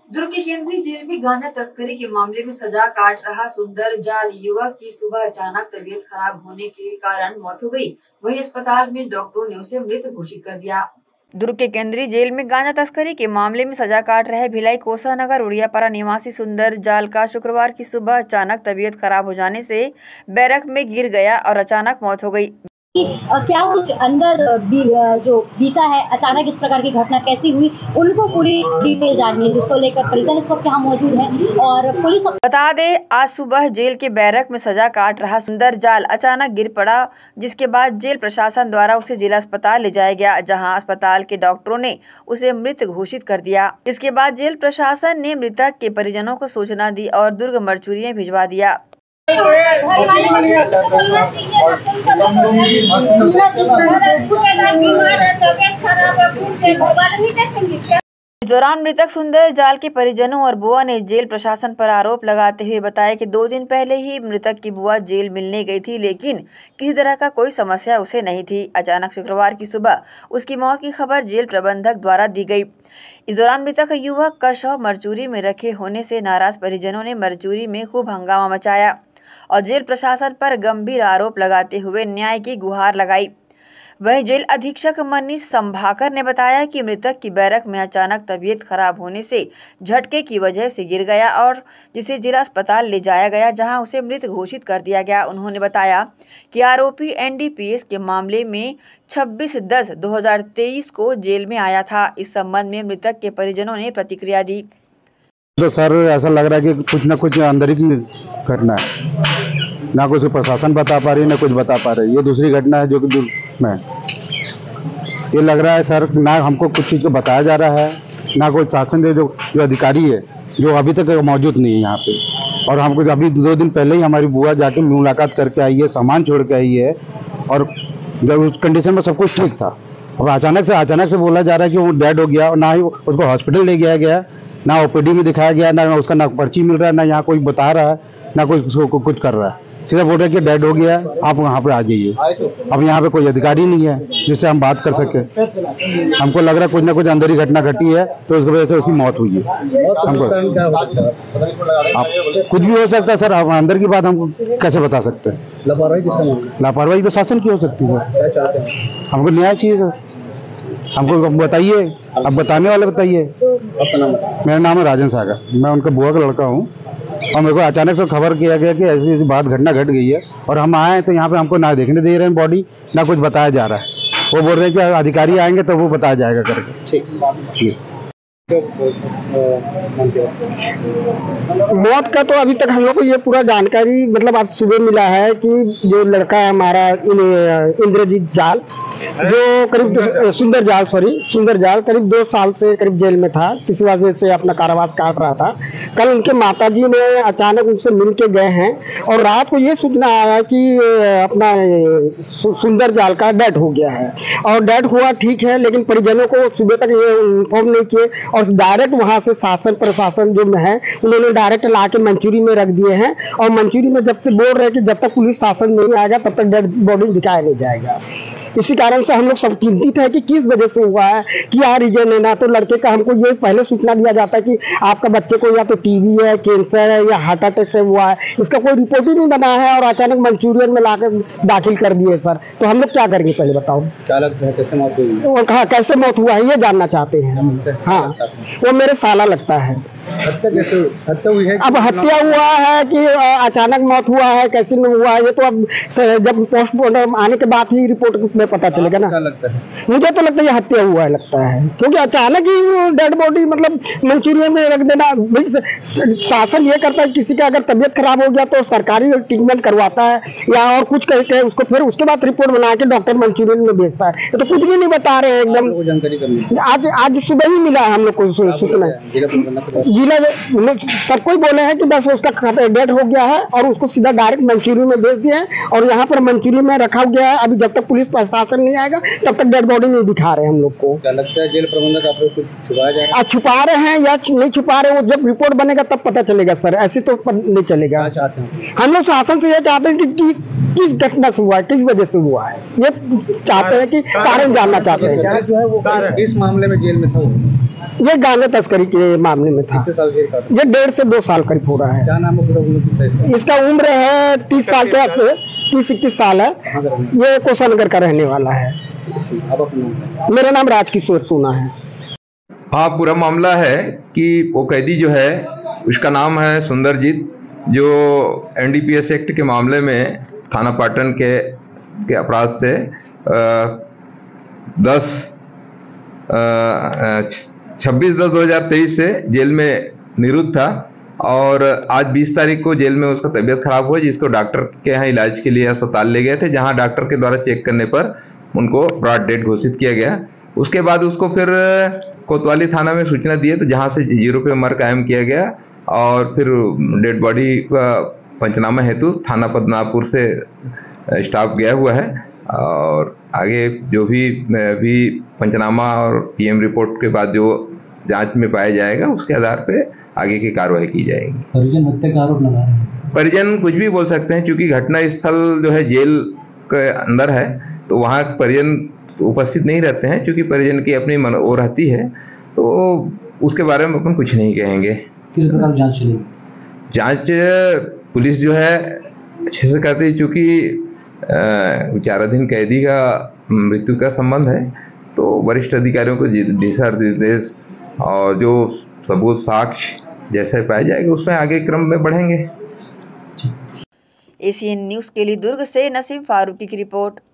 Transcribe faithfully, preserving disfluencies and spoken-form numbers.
दुर्ग के केंद्रीय जेल में गांजा तस्करी के मामले में सजा काट रहा सुंदर जाल युवक की सुबह अचानक तबीयत खराब होने के कारण मौत हो गई। वहीं अस्पताल में डॉक्टरों ने उसे मृत घोषित कर दिया। दुर्ग के केंद्रीय जेल में गांजा तस्करी के मामले में सजा काट रहे भिलाई कोसा नगर उड़ियापारा निवासी सुंदर जाल का शुक्रवार की सुबह अचानक तबीयत खराब हो जाने से बैरक में गिर गया और अचानक मौत हो गई। क्या कुछ अंदर बी, जो बीता है, अचानक इस प्रकार की घटना कैसी हुई, उनको पूरी डिटेल जाननी है, जिसको लेकर परिजन इस वक्त यहाँ मौजूद है और पुलिस। बता दें, आज सुबह जेल के बैरक में सजा काट रहा सुंदर जाल अचानक गिर पड़ा, जिसके बाद जेल प्रशासन द्वारा उसे जिला अस्पताल ले जाया गया, जहां अस्पताल के डॉक्टरों ने उसे मृत घोषित कर दिया। इसके बाद जेल प्रशासन ने मृतक के परिजनों को सूचना दी और दुर्ग मर्चुरी में भिजवा दिया। इस दौरान मृतक सुंदर जाल के परिजनों और बुआ ने जेल प्रशासन पर आरोप लगाते हुए बताया कि दो दिन पहले ही मृतक की बुआ जेल मिलने गई थी, लेकिन किसी तरह का कोई समस्या उसे नहीं थी। अचानक शुक्रवार की सुबह उसकी मौत की खबर जेल प्रबंधक द्वारा दी गई। इस दौरान मृतक युवक का शव मरचूरी में रखे होने से नाराज परिजनों ने मरचूरी में खूब हंगामा मचाया और जेल प्रशासन पर गंभीर आरोप लगाते हुए न्याय की गुहार लगाई। वहीं जेल अधीक्षक मनीष संभाकर ने बताया कि मृतक की बैरक में अचानक तबीयत खराब होने से झटके की वजह से गिर गया और जिसे जिला अस्पताल ले जाया गया, जहां उसे मृत घोषित कर दिया गया। उन्होंने बताया कि आरोपी एन डी पी एस के मामले में छब्बीस दस दो हजार तेईस को जेल में आया था। इस संबंध में मृतक के परिजनों ने प्रतिक्रिया दी। तो सर ऐसा लग रहा है कि कुछ न कुछ अंदर की घटना है, ना कुछ प्रशासन बता पा रही है, ना कुछ बता पा रही है। ये दूसरी घटना है जो कि मैं ये लग रहा है सर, ना हमको कुछ चीज़ को बताया जा रहा है, ना कोई शासन दे जो जो अधिकारी है जो अभी तक मौजूद नहीं है यहाँ पे। और हमको अभी दो दिन पहले ही हमारी बुआ जाके मुलाकात करके आई है, सामान छोड़ के आई है, और जब उस कंडीशन में सब कुछ ठीक था और अचानक से अचानक से बोला जा रहा है कि वो डेड हो गया, और ना ही उसको हॉस्पिटल ले गया गया, ना ओ पी डी में दिखाया गया, ना उसका ना पर्ची मिल रहा है, ना यहाँ कोई बता रहा है, ना कोई उसको कुछ कर रहा है। सीधा बोल रहे हैं कि डेड हो गया, आप वहाँ पे आ जाइए। अब यहाँ पे कोई अधिकारी नहीं है जिससे हम बात कर सके। हमको लग रहा है कुछ ना कुछ अंदर ही घटना घटी है, तो इस वजह से उसकी मौत हुई है। हमको आप कुछ भी हो सकता है सर, हम अंदर की बात हम कैसे बता सकते हैं? लापरवाही लापरवाही तो शासन की हो सकती है। हमको न्याय चाहिए सर, हमको बताइए, अब बताने वाले बताइए। मेरा नाम है राजन सागर, मैं उनका बुआ का लड़का हूँ, और मेरे को अचानक से खबर किया गया कि ऐसी ऐसी बात घटना घट गई है, और हम आए तो यहाँ पे हमको ना देखने दे रहे हैं बॉडी, ना कुछ बताया जा रहा है। वो बोल रहे हैं कि अधिकारी आएंगे तो वो बताया जाएगा करके। ठीक मौत का तो अभी तक हम लोग को ये पूरा जानकारी मतलब आज सुबह मिला है कि जो लड़का है हमारा इंद्रजीत जाल, जो करीब सुंदर जाल सॉरी सुंदर जाल करीब दो साल से करीब जेल में था, किसी वजह से अपना कारावास काट रहा था। कल उनके माताजी ने अचानक उनसे मिल के गए हैं और रात को ये सूचना आया कि अपना सुंदर जाल का डेथ हो गया है, और डेथ हुआ ठीक है, लेकिन परिजनों को सुबह तक ये इन्फॉर्म नहीं किए, और डायरेक्ट वहाँ से शासन प्रशासन जो है उन्होंने डायरेक्ट ला के मंचूरी में रख दिए हैं, और मंचूरी में जब तक बोल रहे हैं कि जब तक पुलिस शासन नहीं आएगा तब तक डेड बॉडी दिखाया नहीं जाएगा। इसी कारण से हम लोग सब चिंतित है कि किस वजह से हुआ है, क्या रीजन है। ना तो लड़के का हमको ये पहले सूचना दिया जाता है कि आपका बच्चे को या तो टीबी है, कैंसर है या हार्ट अटैक से हुआ है, इसका कोई रिपोर्ट ही नहीं बना है, और अचानक मंचूरियन में लाकर दाखिल कर दिए सर। तो हम लोग क्या करेंगे, पहले बताओ क्या लगता है कैसे मौत हुई? वो कहा कैसे मौत हुआ है ये जानना चाहते हैं हम। हाँ, वो मेरे साला लगता है। हत्या कैसे हत्या हुई है? अब हत्या हुआ है कि अचानक मौत हुआ है, कैसे में हुआ है, ये तो अब जब पोस्टमार्टम आने के बाद ही रिपोर्ट में पता चलेगा ना। लगता है मुझे तो लगता है ये हत्या हुआ है लगता है, क्योंकि अचानक ही डेड बॉडी मतलब मंचूरियन में रख देना। शासन ये करता है किसी का अगर तबीयत खराब हो गया तो सरकारी ट्रीटमेंट करवाता है या और कुछ करके उसको फिर उसके बाद रिपोर्ट बना के डॉक्टर मंचूरियन में भेजता है। ये तो कुछ भी नहीं बता रहे हैं एकदम। जानकारी आज आज सुबह ही मिला है हम लोग को सूचना। जिला सबको ही बोले हैं कि बस उसका डेथ हो गया है और उसको सीधा डायरेक्ट मंचूरी में भेज दिया है, और यहाँ पर मंचूरी में रखा गया है। अभी जब तक पुलिस प्रशासन नहीं आएगा तब तक डेड बॉडी नहीं दिखा रहे हम लोग को। क्या लगता है जेल प्रबंधक आप लोग छुपाया जा रहा है? छुपा रहे हैं या नहीं छुपा रहे, वो जब रिपोर्ट बनेगा तब पता चलेगा सर, ऐसे तो नहीं चलेगा। हम लोग शासन से ये चाहते हैं कि, कि किस घटना से हुआ है, किस वजह से हुआ है, ये चाहते हैं कि कारण जानना चाहते हैं। इस मामले में जेल में था ये गांजा तस्करी के मामले में था। ये डेढ़ से दो साल करीब हो रहा है। क्या नाम है? इसका उम्र है तीस साल के तीस इक्कीस साल है। ये कोसानगर का रहने वाला है। मेरा नाम राजकिशोर सोना है। हाँ, पूरा मामला है कि वो कैदी जो है उसका नाम है सुंदरजीत, जो एनडीपीएस एक्ट के मामले में थाना पाटन के के अपराध से आ, दस छब्बीस दस दो हजार तेईस से जेल में निरुद्ध था और आज बीस तारीख को जेल में उसका तबीयत खराब हुआ, जिसको डॉक्टर के यहाँ इलाज के लिए अस्पताल ले गए थे, जहाँ डॉक्टर के द्वारा चेक करने पर उनको ब्रॉड डेड घोषित किया गया। उसके बाद उसको फिर कोतवाली थाना में सूचना दिए, तो जहाँ से जीरो पे मर कायम किया गया और फिर डेड बॉडी का पंचनामा हेतु थाना पद्मनाभपुर से स्टाफ गया हुआ है और आगे जो भी भी पंचनामा और पीएम रिपोर्ट के बाद जो जांच में पाया जाएगा उसके आधार पे आगे की कार्रवाई की जाएगी। परिजन हत्या का आरोप लगा रहे हैं। परिजन कुछ भी बोल सकते हैं, क्योंकि घटना स्थल जो है जेल के अंदर है, तो वहाँ परिजन उपस्थित नहीं रहते हैं, क्योंकि परिजन की अपनी मन वो रहती है, तो उसके बारे में अपन कुछ नहीं कहेंगे। किस प्रकार जांच चलेगी? जांच पुलिस जो है अच्छे से करती है, चूँकि विचाराधीन कैदी का मृत्यु का संबंध है, तो वरिष्ठ अधिकारियों को दिशा निर्देश और जो सबूत साक्ष्य जैसे पाया जाएगा उसमें आगे क्रम में बढ़ेंगे। एसीएन न्यूज़ के लिए दुर्ग से नसीम फारूकी की रिपोर्ट।